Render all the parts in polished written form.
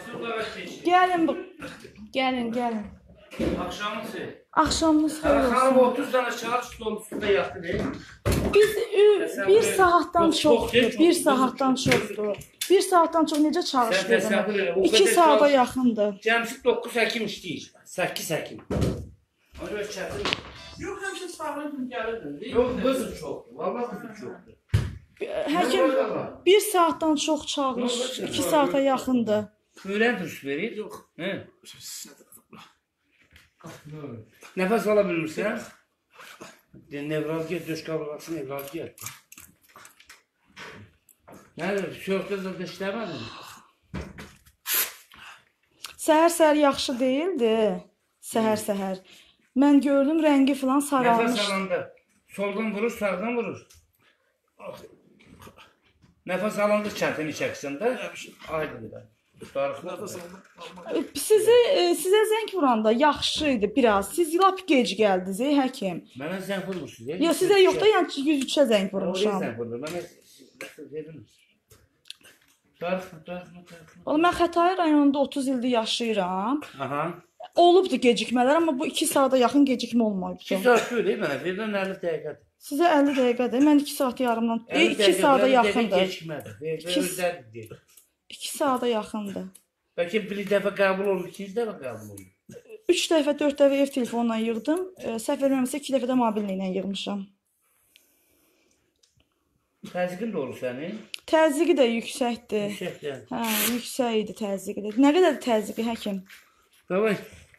Gəlin. Axşamısı. Axşamınız xeyir olsun. Xanım 30 dənə çağır stolun üstündə yatdı deyil. Biz bir saatdan çoxdur. Bir saatdan çoxdur. Bir saatdan çox necə çalışdırdım? 2 saata yaxındır. Cəmsi 9 həkim işləyir. 8 həkim. Ona çətin. Yox, həmişə sağlıqlı gəlirdin. Yox, qızım çoxdur. Vallahi qızım çoxdur. Həkim 1 saatdan çox çalış, 2 saata yaxındır. Öyrən düz verir? Yox. Nəfəs ala bilmirsən? Nevralgiya, döş qaburğası nevralgiya. Nədir? Sörtdə də işləmədin? Səhər yaxşı deyildi. Səhər. Mən gördüm rəngi falan saralmış. Nəfəs alanda soldan vurur, sağdan vurur. Nəfəs alanda çətini çəksin də. Aydındır. Sizə zəng vuranda yaxşı idi biraz. Siz lap gec gəldiniz, həkim. Mənə zəng vurmuşsunuz. Yox, sizə yox da, yəni 103-ə zəng vurmuşam. Oraya zəng vurmuşam. Mənə verdiniz. Oğlum, mən Xətai rayonunda 30 ildir yaşayıram. Aha. Olubdu gecikmələr, amma bu 2 saata yaxın gecikmə olmayıb. 2 saat deyil, mənə verilən 50 dəqiqədir. Sizə 50 dəqiqədir. Mən 2 saat yarımdan 2 saata yaxındır. 2 saata yaxındır. Bəlkə bir dəfə qəbul oldu, 2 dəfə qəbul oldu. 3 dəfə, 4 dəfə ev telefonla yığdım. Səhv verməmsə 2 dəfə də mobillə yığmışam. Təzyiqin də olur sənin? Təzyiqi də yüksəkdir. Yüksəkdir. Hə, yüksək idi təzyiqi də. Nə qədərdir təzyiqi, həkim? Davay.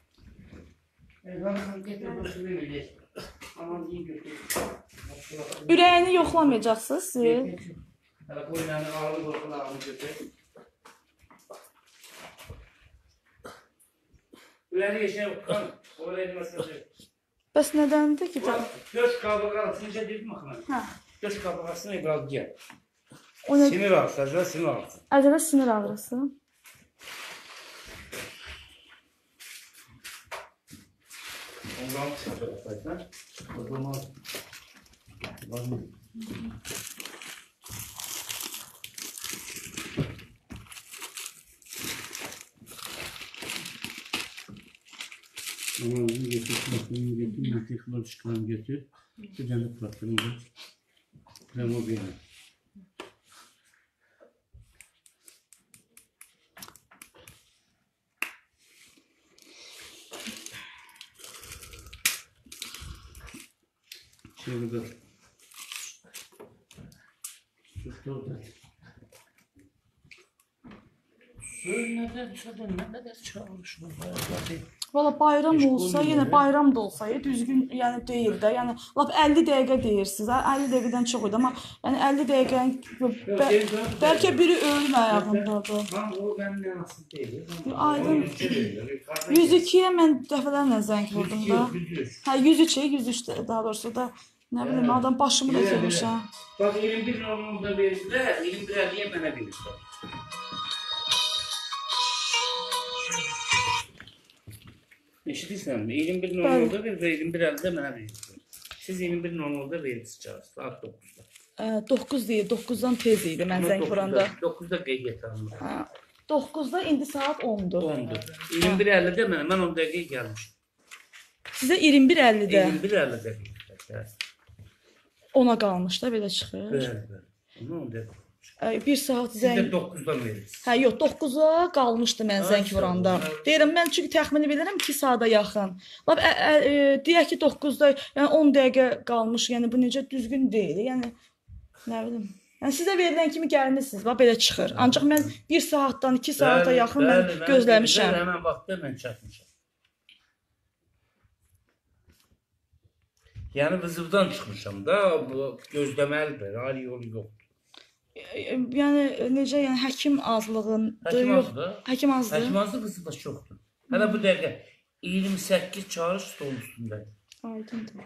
Ürəyini yoxlamayacaqsınız siz? Hələ qoyunlarını ağırlı qorxularını götür. Ürəyini yeşən yoxdan, oraya etməsin. Bəs nədəndir ki? Döş qabırğası, necə dedim axına? Hə. Döş qabırğasını evralgiya. O nə? Sinir ağrısı, əzələ sinir ağrısı. Əzələ sinir ağrısı. Ondan çıxacaqsan, o zaman lazım. Analizini getir, kulaklarını getir, metrikler çıkan getir. Bir tane kulaklarını getir. Remo bir yana. Çevirdi. Tutturdu. Nə qədər çalışmır. Valla bayram olsa, yenə bayram da olsa, düzgün yəni deyil də. Yəni lap 50 dəqiqə deyirsiniz. 50 dəqiqədən çox idi, amma yəni 50 dəqiqənin bəlkə biri ölüm ayağındadır. Lan o məndən asıl deyil. Aydın. 102-yə mən dəfələrlə zəng vurdum da. Hə, 103 daha doğrusu da nə bilim, adam başımı da itirmişəm. Bax 21 normalda verdilər, 21-50-yə mənə verirlər. Eşidirsən mi? 21 normalda verir və 21.50-də mənə verirsiniz. Siz 21 normalda verirsiniz saat 9-da. 9 deyil, 9-dan tez idi mən zəng vuranda. 9-da qeydiyyat alınır. 9-da indi saat 10-dur. 10-dur. 21.50-də mən 10 dəqiqə gəlmişim. Sizə 21.50-də? 21.50-də verirlər. Ona qalmış da belə çıxır. Bəli. 10 dəqiqə. 1 saat zəng... Siz də 9-dan verirsiniz. Hə, yox, 9-a qalmışdı mən zəng vuranda. Deyirəm, mən çünki təxmini bilirəm 2 saata yaxın. Lap, deyək ki, 9-da, yəni 10 dəqiqə qalmış, yəni bu necə düzgün deyil, yəni, nə bilim. Yəni, sizə verilən kimi gəlmişsiniz, bax, belə çıxır. Ancaq mən 1 saatdan 2 saata yaxın mən gözləmişəm. Bəli, həmən vaxtda mən çatmışam. Yəni, vızıvdan çıxmışam da, gözləməlidir, ayrı yolu yoxdur. Yəni, necə, yəni, həkim azlığın... Həkim azdır. Həkim azdır. Həkim azdır, qızı da çoxdur. Hələ bu dəqiqə 28 çağırış stolun üstündə. Aydındır.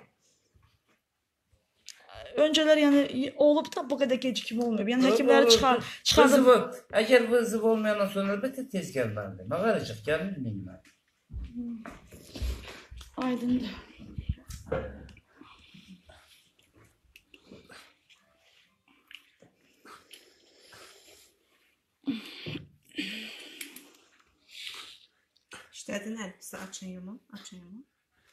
Öncələr, yəni, olub da bu qədər gecikmə olmayıb. Yəni, həkimləri çıxardım. Əgər vızıv olmayandan sonra əlbəttə tez gəlməlidir. Nə qaracaq, gəlmir miyim? Aydındır. Qədin əlbisi açın yumun, açın yumun.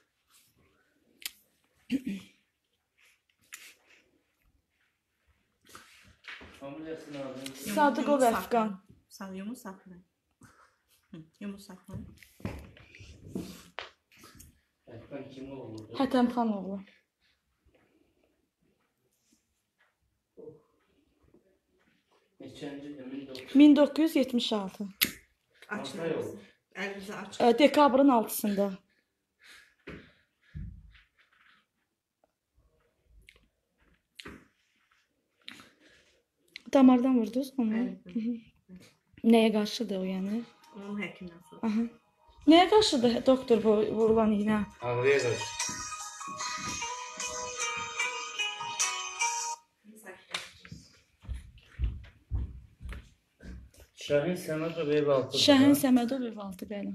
Sadıqov Əfqan. Yumu saxlayın. Yumu saxlayın. Əfqan kimi olurdu? Hətəmxanoğlu. Neçənci? 1976. Açın. Əlinizi açın. Dekabrın 6-sında. Damardan vurdunuz onu? Nəyə qarşıdır o yəni? Onun həkimdən sonra. Aha. Nəyə qarşıdır doktor bu vurulan iğnə? Ağrıya qarşı. Şahin Səmədov ev altı. Şahin Səmədov ev altı, bəli.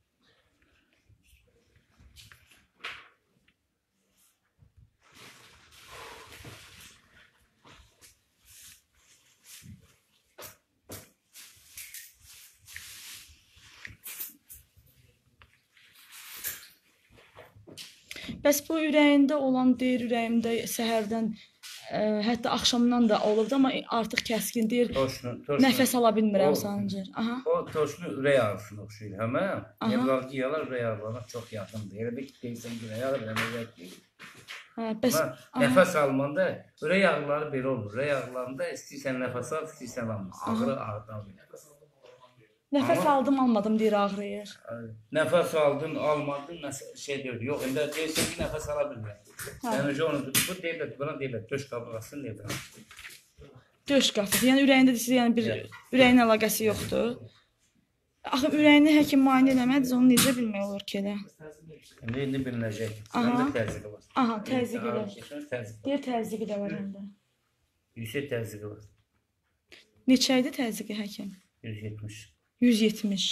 Bəs bu ürəyində olan deyir, ürəyimdə səhərdən, hətta axşamdan da olubdu, amma artıq kəskin deyir. Nəfəs ala bilmirəm sancır. Aha. O toşlu ürək ağrısına oxşuyur. Həmən nevralgiyalar ürək ağrılarına çox yaxındır. Elə bir deyirsən ki, ürək ağrı ürək deyil. Bəs nəfəs almanda ürək ağrıları belə olur. Ürək ağrılarında istəyirsən nəfəs al, istəyirsən alma. Ağrı ağrıdan bilir. Nəfəs aldım, almadım deyir, ağrıyır. Nəfəs aldın, almadın, şey deyir. Yox, indi deyirsən ki, nəfəs ala bilmir. Sən önce onu bu deyirlər, buna deyirlər, döş qabırğasını deyirlər. Döş qabırğası, yəni ürəyində deyirsən, yəni bir ürəyin əlaqəsi yoxdur. Axı ürəyini həkim müayinə eləmədiz, onu necə bilmək olur ki elə? İndi bilinəcək. Məndə təzyiqi var. Aha, təzyiqi var. Deyir, təzyiqi də var məndə. Yüksək təzyiqi var. Neçə idi təzyiqi həkim? 170. 170.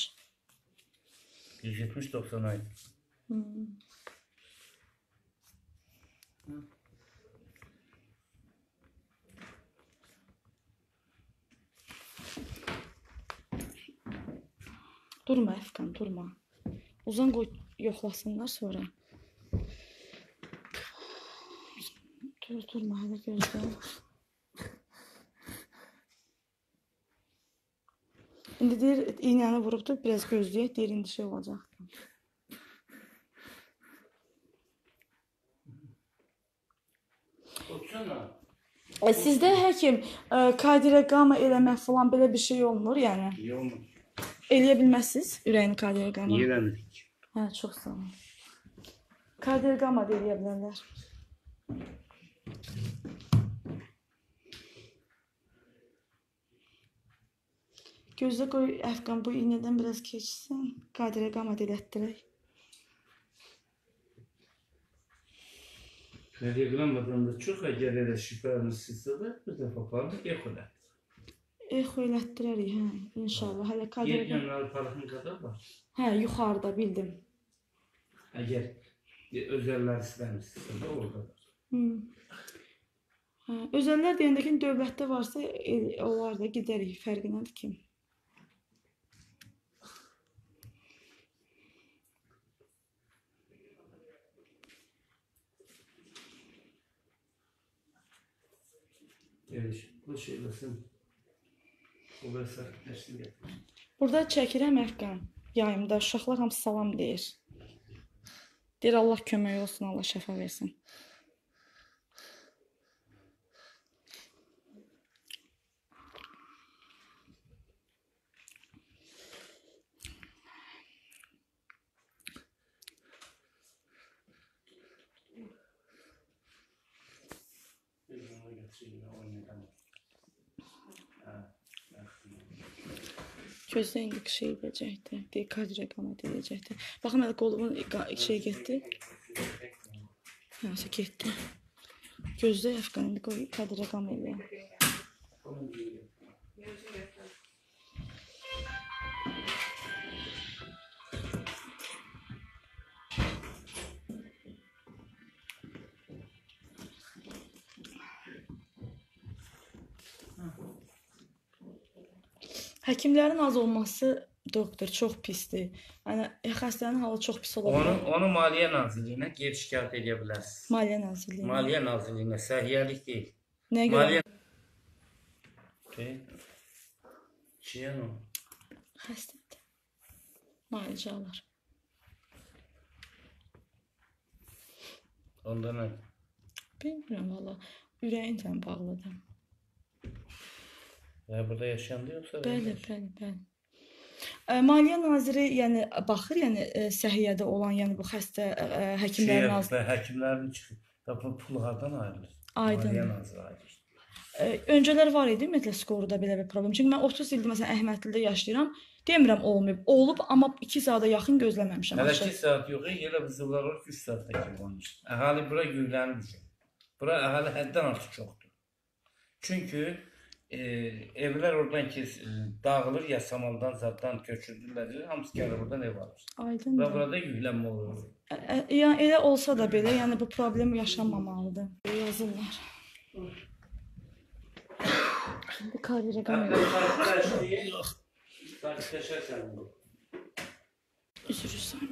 170-90 ay. Durma Əfqan, durma. Uzan qoy, yoxlasınlar sonra. Durma, hələ gözlə. İndi deyir, iğnəni vurubdur, biraz gözləyək, deyir, indi şey olacaq. Sizdə həkim kardiyoqama eləmək falan belə bir şey olmur, yəni? Olmur. Eləyə bilməzsiniz ürəyin kardiyoqama? Eləmirik. Hə, çox sağ olun. Kardiyoqama da eləyə bilərlər. Gözlə qoy, Əfqan, bu iğnədən biraz keçsin. Kardiyoqama da elətdirək. Kardiyoqamadan da çox əgər elə şübhələnirsinizsə də bu dəfə aparılır, echo elətdirir. Echo elətdirərik, hə, inşallah. Hələ kardiyoqama... Yediyənləri parxın qədər var. Hə, yuxarıda, bildim. Əgər özəllər istəmirsinizsə də orada da. Özəllər deyəndə ki, dövlətdə varsa, onlar da gedərik, fərqi nədir ki? Bu şeyləsin, o vəsət təşkil edir. Burada çəkirəm Əfqan, yayımda uşaqlar hamısı salam deyir. Deyir, Allah kömək olsun, Allah şəfa versin. Gözlə indi şey edəcəkdir, deyir, kardiyoqama deyəcəkdir. Baxım, hələ qolumun şey getdi. Nəsə getdi. Gözlə Əfqan, indi qoy kardiyoqama eləyəm. Həkimlərin az olması doktor çox pisdir. Yəni xəstənin halı çox pis ola bilər. Onu Maliyyə Nazirliyinə geri şikayət edə bilərsiniz. Maliyyə Nazirliyinə. Maliyyə Nazirliyinə, səhiyyəlik deyil. Nəyə görə? Çiyan o? Xəstədir. Müalicə alır. Onda nə? Bilmirəm valla. Ürəyindən bağlıdır. Burada yaşandı yoxsa? Bəli, bəli, bəli. Maliyyə naziri yəni baxır, yəni səhiyyədə olan, yəni bu xəstə həkimlərin naziri. Həkimlərin çıxır. Bu pul hardan ayrılır? Aydın. Maliyyə naziri ayrılır. Öncələr var idi ümumiyyətlə skoruda belə bir problem. Çünki mən 30 ildir məsələn Əhmədlidə yaşayıram. Demirəm olmayıb. Olub, amma 2 saata yaxın gözləməmişəm. Hələ 2 saat yox, elə vızıvlar olur 3 saatda kimi olmuş. Əhali bura yüklənir. Bura əhali həddən artıq çoxdur. Çünki evlər oradan ki dağılır, ya samaldan, zaddan köçürdülər. Hamısı gəlir buradan ev alır. Aydındır. Və burada yüklənmə olur. Yəni elə olsa da belə, yəni bu problem yaşanmamalıdır. Yazırlar. Şimdi kariyere kalmıyor. Yox. Sakitləşərsən bu. Üzülürsən.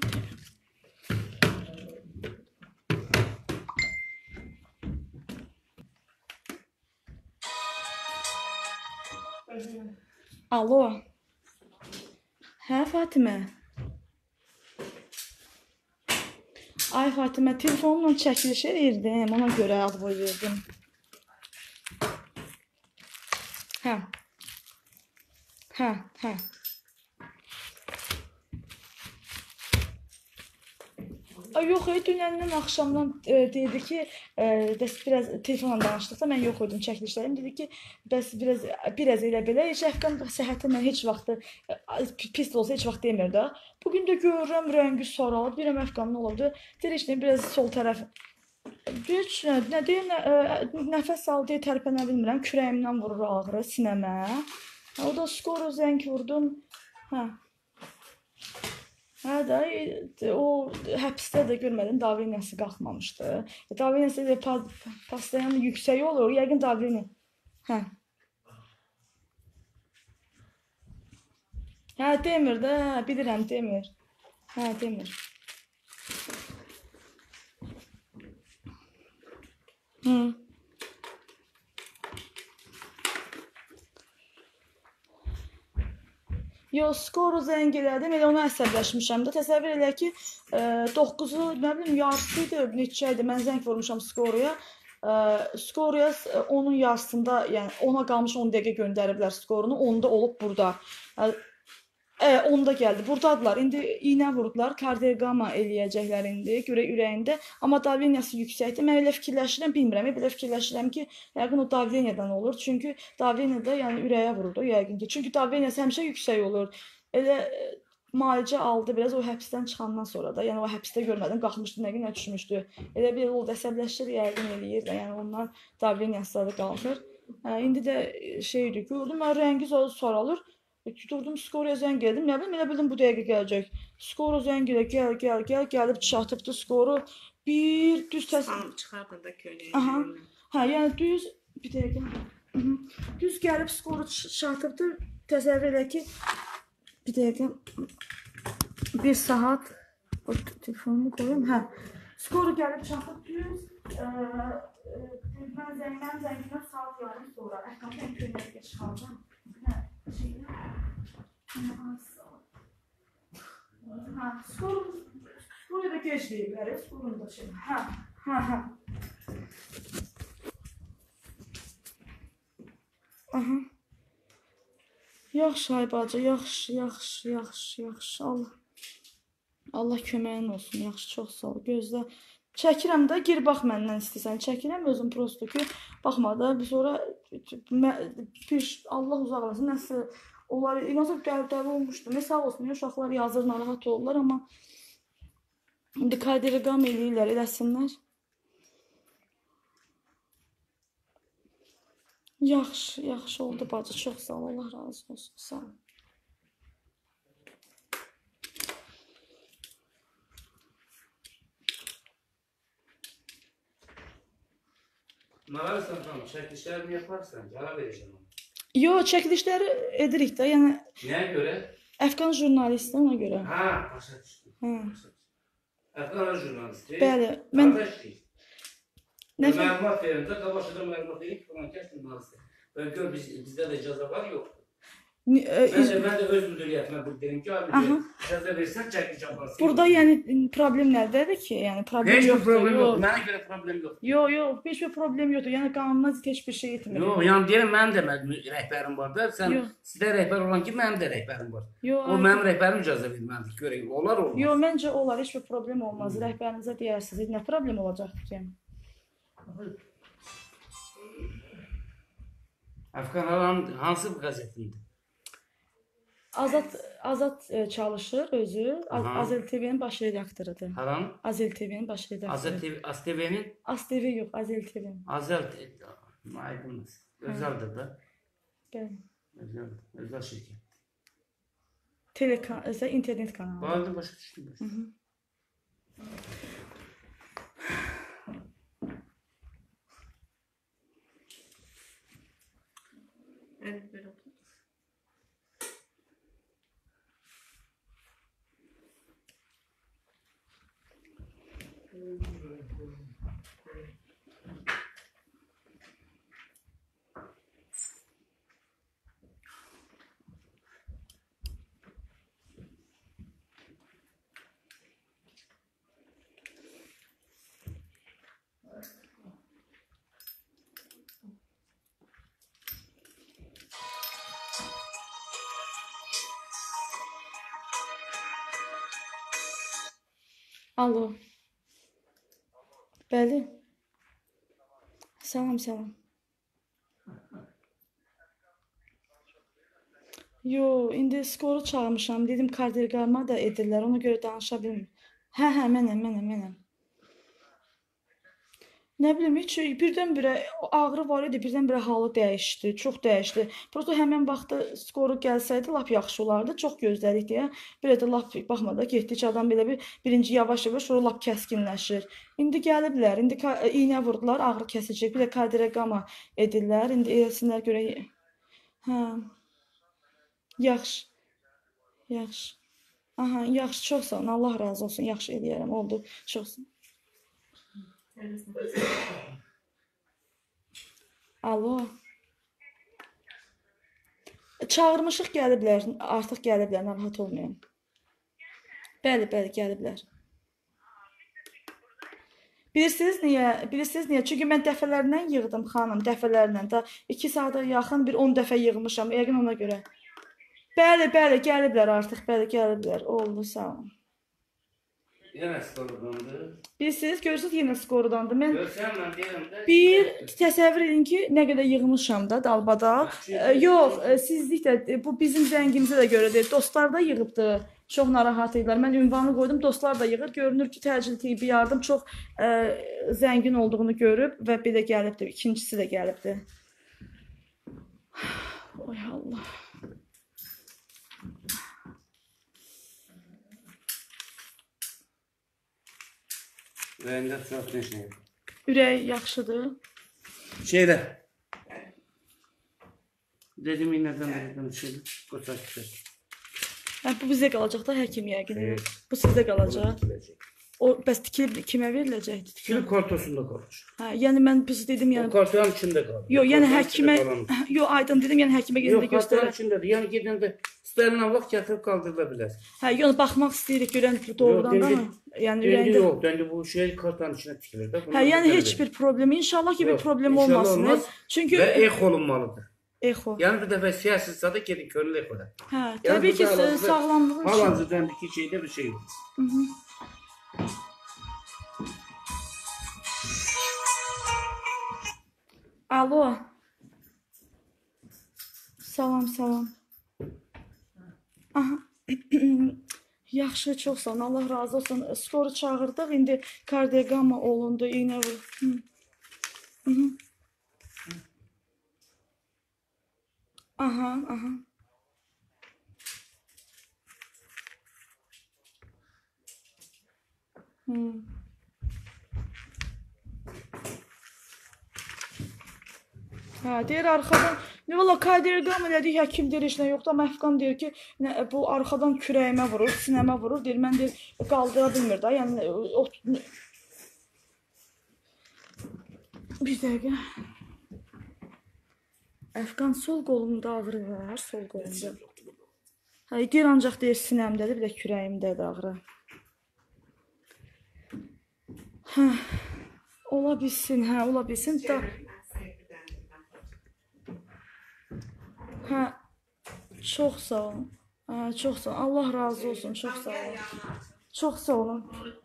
Alo. Hə Fatimə. Ay Fatimə, telefonla çəkiliş edirdim, ona görə ad verdim. Hə. Yox, dünəndən axşamdan dedi ki, bəs biraz telefonla danışdıqda mən yox idim çəkilişlərim. Dedi ki, bəs biraz elə belə Şəfqan səhhəti mən heç vaxt pis olsa heç vaxt demir də. Bugün də görürəm rəngi saralıb, deyirəm Şəfqan nə oldu? Deyir işte biraz sol tərəf. Heç nə deyir, nəfəs aldı, tərpənə bilmirəm, kürəyimdən vurur ağrı sinəmə. O da skoru zəng vurdum. Hə də, o həbsdə də görmədim, daveniyası qalxmamışdı. Daveniyası da pastayan yüksək olur, yəqin daveniya. Hə, demir də, bilirəm, demir. Hə, demir. Yox, skoru zəng elədim, elə ona əsəbləşmişəm də. Təsəvvür elə ki, 9-u, nə bilim, yarısı idi, neçə idi, mən zəng vurmuşam skoruya. Skoruya onun yarısında, yəni ona qalmış 10 dəqiqə göndəriblər skorunu, 10-da olub burada. 10-da gəldi, buradadılar, indi iynə vurdular, kardioqama eləyəcəklər indi, görək ürəyində. Amma daveniyası yüksəkdir, mən elə fikirləşirəm, bilmirəm, belə fikirləşirəm ki, yəqin o daveniyadan olur. Çünki daveniyada yəni ürəyə vurdu, yəqin ki. Çünki daveniyası həmişə yüksək olur. Elə müalicə aldı biraz o həbsdən çıxandan sonra da, yəni o həbsdə görmədim, qalxmışdı, nə günə düşmüşdü. Elə bir oldu, əsəbləşir, yəqin eləyir də, yəni ondan daveniyası da qalxır. İndi də şeydir, gördüm, rəngi saralır. Durdum, skoruya zəng elədim, nə bilim, elə bildim bu dəqiqə gələcək. Skoru zəng elə, gəlib çatıbdı skoru. Bir düz Sanıb çıxardı da köynəyi. Hə, yəni düz, bir dəqiqə. Düz gəlib skoru çatıbdı, təsəvvür elə ki, bir dəqiqə, bir saat, o telefonumu qoyum, hə. Skoru gəlib çatıb düz, mən zəngdən saat yarım sonra, əxkamdan köynəyə çıxardım. Skoru da geç deyiblər, skorunu da şey. Yaxşı ay bacı, yaxşı. Allah köməyin olsun, yaxşı, çox sağ ol. Gözlə. Çəkirəm də, gir bax məndən istəyirsən. Çəkirəm özüm prosto ki, baxma da, bir sonra Allah uzaq olasın, nəsə onlar nasıl dəli olmuşdu. Sağ olsun, uşaqlar yazır, narahat olurlar, amma indi kardioqam eləyirlər, eləsinlər. Yaxşı oldu bacı, çox sağ ol, Allah razı olsun, sağ ol. Mənə sən tamam, çəkilişlərimi yaparsan, cavab verəcəm. Yox, çəkilişləri edirik də, yəni... Nəyə görə? Əfqan jurnalisti ona görə. Ha, başa düşdüm. Hə. Əfqan jurnalisti. Bəli, mən Nə məlumat verin də, qabaqda məlumat verin ki, falan kəs jurnalisti. Və gör bizdə də icazə var, yoxdur. Mən də öz müdiriyyətimə bildirim ki, abi icazə versən çəkiş yaparsın. Burada yəni problem nədədir ki? Yəni problem heç bir yoxdur. problem yoxdur. Mənə görə problem yoxdur. Yox, heç bir problem yoxdur. Yəni qanundan heç bir şey etmir. Yox, yəni deyirəm mənim də rəhbərim var da. Sən sizdə rəhbər olan ki, mənim də rəhbərim var. O mənim rəhbərim icazə verməlidir. Görək, olar olmaz. Yox, məncə olar, heç bir problem olmaz. Rəhbərinizə deyərsiniz, nə problem olacaqdır ki? Əfqan hansı bir qəzetində? Azad çalışır özü. Azel TV-nin baş redaktorudur. Haran? Azel TV-nin baş redaktoru. Az TV-nin? Az TV yox, Azel TV-nin. Azel aydınız. Özeldir də. Bəli. Özel şirket. İnternet kanalı. Bağlı başa düşdüm. Evet, böyle oldu. Alo. Bəli. Salam. Yo, indi skoru çağırmışam. Dedim kardiyoqrama da edirlər. Ona görə danışa bilmirəm. Hə, mənəm. Nə bilim, heç birdən-birə ağrı var idi, birdən-birə halı dəyişdi, çox dəyişdi. Prosto həmin vaxtda skoru gəlsəydi, lap yaxşı olardı, çox gözlədik deyə. Belə də lap baxmada getdik, adam belə birinci yavaş-yavaş, sonra lap kəskinləşir. İndi gəliblər, indi iynə vurdular, ağrı kəsici, bir də kardiyoqrama edirlər, indi eləsinlər görə. Hə, yaxşı. Aha, yaxşı, çox sağ olun, Allah razı olsun, yaxşı eləyərəm, oldu, çox sağ olun. Alo. Çağırmışıq, gəliblər, artıq gəliblər, narahat olmayın. Bəli, gəliblər. Bilirsiniz niyə? Çünki mən dəfələrlə yığdım, xanım, dəfələrlə. Da 2 saata yaxın bir 10 dəfə yığmışam, yəqin ona görə. Bəli, gəliblər artıq, gəliblər. Oldu, sağ olun. Yenə skorudandı. Bilirsiniz, görürsünüz yenə skorudandı. Mən deyirəm də. Bir təsəvvür edin ki, nə qədər yığmışam da dalbadal. Yox, sizlik də bu bizim zəngimizə də görədir. Dostlar da yığıbdı. Çox narahat idilər. Mən ünvanı qoydum, dostlar da yığır. Görünür ki, təcili tibbi yardım çox zəngin olduğunu görüb və belə gəlibdi. İkincisi də gəlibdi. Oy Allah. Ürəyində çox neşə. Ürək yaxşıdır. Şeylə. Dedim nədən şeydir. Qoçaq düşür. Bu bizə qalacaq da həkim yəqin. Bu sizdə qalacaq. O bəs tikilib kimə veriləcəkdir? Tikilib kartosunda qalır. Hə, yəni mən biz dedim yəni. O kartonun içində qalır. Yox, yəni həkimə, yox, aydın dedim, yəni həkimə gedəndə göstərər. Yox, kartonun içindədir. Yəni gedəndə istənilən vaxt gətirib qaldırıla bilər. Hə, yəni baxmaq istəyirik görən doğrudan da. Yəni ürəyində. Yox, döndü bu şey kartonun içinə tikilir də. Hə, yəni heç bir problem, inşallah ki bir problem olmasın. Çünki və ex olunmalıdır. Exo. Yəni bir dəfə siyasətdə da gedin körlü exoda. Hə, təbii ki sağlamlığı üçün. Hal-hazırda döndükü şeydə bir şey yox. Alo. Salam. Aha. Yaxşı, çox sağ olun. Allah razı olsun. Skoru çağırdıq. İndi kardiyoqrama olundu. İynə vur. Aha. Hə, deyir arxadan Valla kardioqram elədik, həkim deyir heç nə yoxdur, amma Əfqan deyir ki, bu arxadan kürəyimə vurur, sinəmə vurur, deyir, mən deyir, qaldıra bilmir də, yəni bir dəqiqə. Əfqan sol qolumda ağrı var, sol qolumda. Hə, deyir ancaq deyir sinəmdədir, bir də kürəyimdədir ağrı. Hə, ola bilsin, hə, ola bilsin da. Hə, çox sağ olun. Hə, çox sağ olun. Allah razı olsun, çox sağ olun. Çox sağ olun.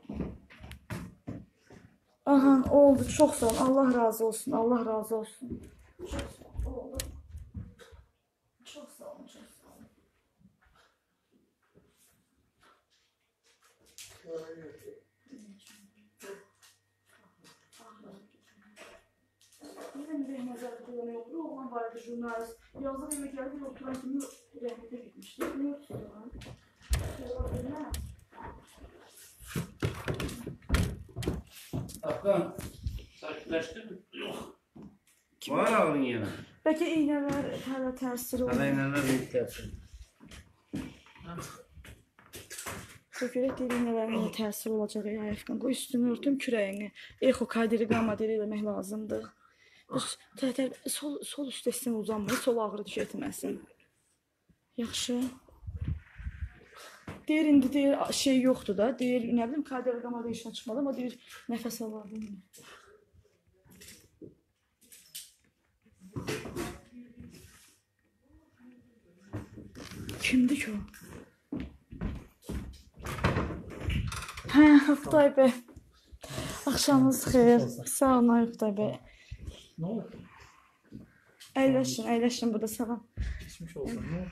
Aha, oldu, çox sağ olun. Allah razı olsun, Allah razı olsun. Çox sağ olun, oldu. Çox sağ olun, çox sağ olun. Yine bir nəzər kullanıyordu. Oğlan vardı jurnalist. Yazın eve geldi ve oturan kimi rəhmətə gitmişdi. Niye tutuyorlar? Afgan, sakitləşdin mi? Yox. Var ağrın yenə. Bəlkə iğnələr hələ təsir olur. Hələ iğnələr bir təsir. Görək deyir, iğnələrin hələ təsir olacaq. Əfqan, qoy üstünü örtüm kürəyini. Ekokardioqramma deyir, eləmək lazımdır. Sol üst üstünə uzanmır, sol ağrı düş etməsin. Yaxşı. Deyir, indi deyir, şey yoxdur da. Deyir, nə bilim, kardioqramada işinə çıxmadı, amma deyir, nəfəs ala bilmir. Kimdir ki o? Hə, Oqtay bəy. Axşamınız xeyir. Sağ olun, Oqtay bəy. Ne oldu? Əyləşin burada, sağ olun. Geçmiş olsun. Ne oldu?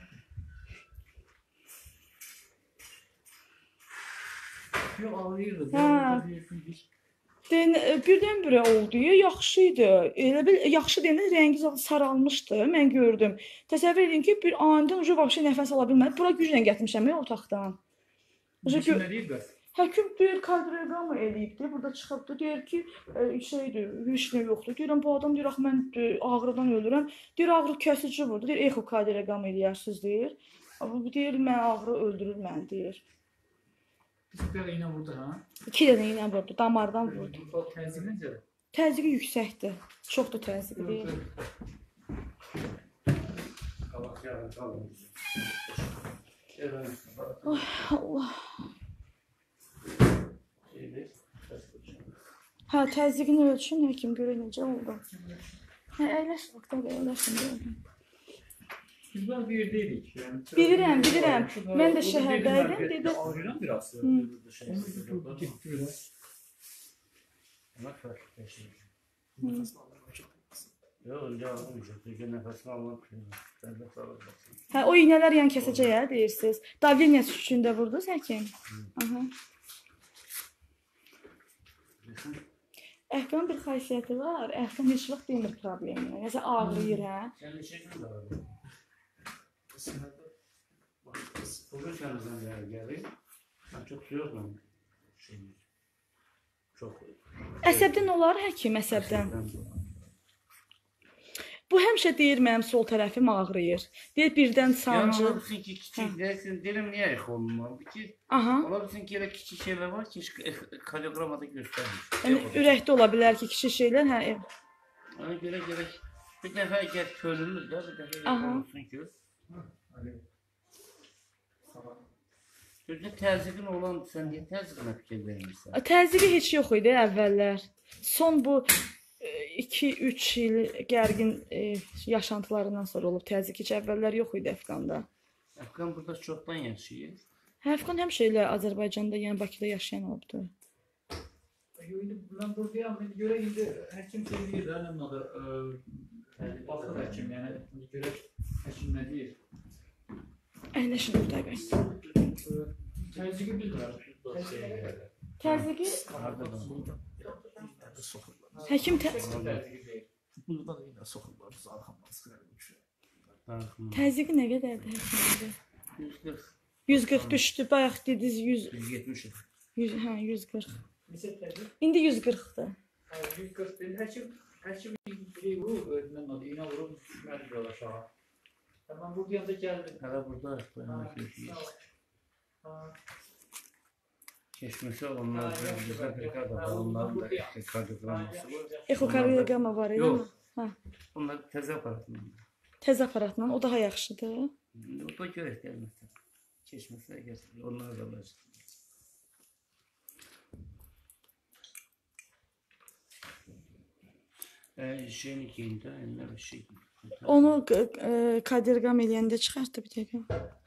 Yok ağrıyırdı. Ha. Birdən-birə oldu, yaxşı idi. Elə bil, yaxşı deyəndə rəngi saralmışdı, mən gördüm. Təsəvvür edin ki, bir anidən ucu vəbşə nəfəs ala bilmədi. Bura güclə gətirmişəm otaqdan. Düşünmeliydi bəs. Həkim deyir, kardioqramma eləyibdi, burada çıxıbdı, deyir ki, şeydir, heç nə yoxdur. Deyirəm, bu adam deyir, mən ağrıdan ölürəm. Deyir, ağrı kəsici vurdu, deyir, ekokardioqramma eləyərsiniz, deyir. Amma deyir, mən ağrı öldürür məni, deyir. Bir tane iğne vurdu ha? 2 dənə iğnə vurdu, damardan vurdu. O tenzim necə? Təzyiqi yüksəkdir, çoxdur təzyiqi, deyir. Qalaq yarın qalın. Allah. Hə, təzyiqini ölçün, həkim görək necə oldu. Hə, əyləş, əyləşin. Biz ben bir yerdeydik. Yani, Bilirəm. Mən də şəhərdəydim, dedim. Ağrıyan biraz. Hı. Onu götürdü, gitti biraz. Yox, öyle almayacaq. Çünki nəfəsini almaq üçün. Hə, o iğnələr yan kəsəcək, hə, deyirsiniz. Davleniyası üçün də vurdunuz, həkim. Aha. Əfqanın bir xasiyyəti var. Əfqan heç vaxt demir problemini. Nəsə ağrıyır, hə. Sən neçə gün də var? Bugün səndən gəlir. Mən çox yoxlam. Çox. Əsəbdən olar, həkim, əsəbdən. Bu həmişə deyir, mənim sol tərəfim ağrıyır. Deyir, birdən sancı. Ola bilsin ki, kiçik deyirsən, deyirəm, niyə yıx olmalıdır ki? Aha. Ola bilsin ki, elə kiçik şeylər var ki, kardioqramada göstərmir. Yəni, ürəkdə ola bilər ki, kiçik şeylər, hə. Ona görə gərək bir dəfə əgər könüllü də, bir dəfə olsun ki. Gözdə təzyiqin olan, sən niyə təzyiqinə fikir vermirsən? Təzyiqi heç yox idi əvvəllər. Son bu 2-3 il gərgin yaşantılarından sonra olub təzyiq. Heç əvvəllər yox idi Əfqanda. Əfqan burada çoxdan yaşayır. Əfqan həmişə elə Azərbaycanda, yəni Bakıda yaşayan olubdu. Ben buradayım. Beni göre indi həkim şey deyir də, nə adı? Baxır həkim, yəni görə həkim nə deyir? Əyləşin Oqtay bəy. Təzyiqi bilmirəm. Təzyiqi həkim Buradan yine sokullar, biz arkamdan sıkıntı. təzyiqi nə qədərdir həkim? 140. 140 düşdü. Bayaq dediniz 170. 100, hə, 140. Neçə təzyiq? İndi 140-dır. 140 deyil. Həkim şey vurub, öğretmenin adı, iğne vurub düşməli bir aşağı. Ben bu bir anda geldim. Hala burada Ha, koymak gerekiyor. sağ ol. Ha, Geçmesi onlar da yaxşı, bize bak, bir kadar ha, onların da burada ya. kadırlaması var. Ekokardiyogramma var idi. Yox. Ha. Onlar təzə aparatla. Tez aparatla o daha yaxşıdır. O da görək gəlməsə. Keçməsə əgər onlar da var. Şeyini giyin də, əllər şey. Onu kardioqram eləyəndə çıxartdı bir dəqiqə.